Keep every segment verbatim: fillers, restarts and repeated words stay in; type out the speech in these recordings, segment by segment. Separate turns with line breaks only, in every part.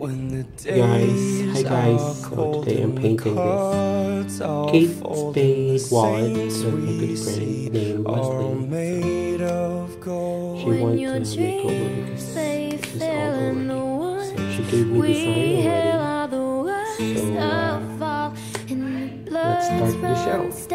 Guys, hi guys, so today I'm painting this Kate Spade wallet. So my big friend named Wesley. So she wanted to make over because this is all already. So she gave me the sign already. So uh, let's start the show.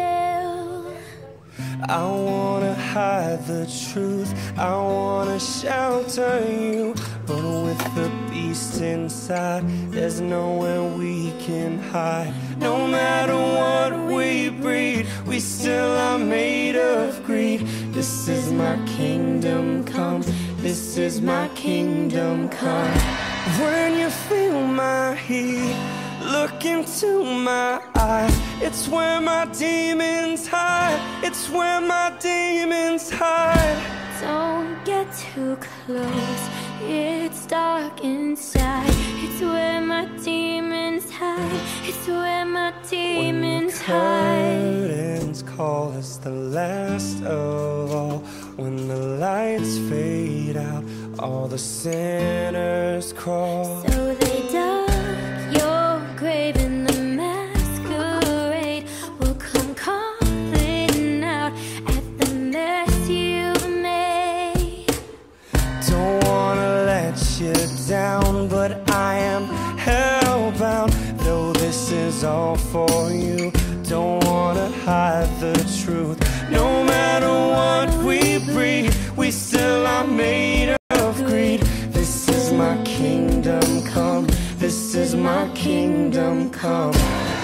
I wanna hide the truth, I wanna shelter you, but with the beast inside, there's nowhere we can hide. No matter what we breed, we still are made of greed. This is my kingdom come, this is my kingdom come. When you feel my heat, look into my eyes. It's where my demons hide. It's where my demons hide.
Don't get too close, it's dark inside. It's where my demons hide. It's where my demons hide.
When the curtains call us the last of all, when the lights fade out, all the sinners crawl.
So they dug your grave in the masquerade will come calling out at the mess you've made.
Don't wanna let you down, but I am hellbound. Though this is all for you, don't wanna hide the truth. No matter what we breed, we still are made of greed. This is my kingdom come, this is my kingdom come.